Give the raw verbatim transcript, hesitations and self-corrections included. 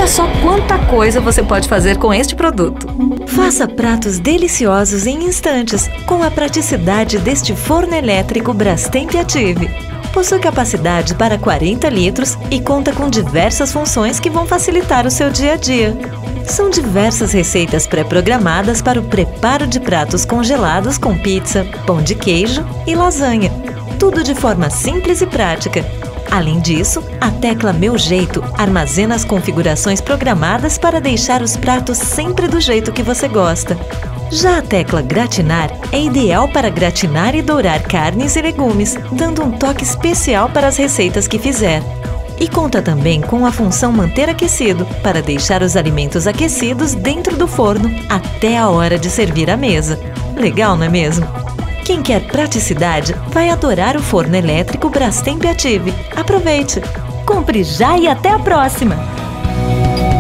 Olha só quanta coisa você pode fazer com este produto. Faça pratos deliciosos em instantes com a praticidade deste forno elétrico Brastemp Ative. Possui capacidade para quarenta litros e conta com diversas funções que vão facilitar o seu dia a dia. São diversas receitas pré-programadas para o preparo de pratos congelados com pizza, pão de queijo e lasanha. Tudo de forma simples e prática. Além disso, a tecla Meu Jeito armazena as configurações programadas para deixar os pratos sempre do jeito que você gosta. Já a tecla Gratinar é ideal para gratinar e dourar carnes e legumes, dando um toque especial para as receitas que fizer. E conta também com a função Manter Aquecido, para deixar os alimentos aquecidos dentro do forno até a hora de servir à mesa. Legal, não é mesmo? Quem quer praticidade vai adorar o forno elétrico Brastemp Ative. Aproveite! Compre já e até a próxima!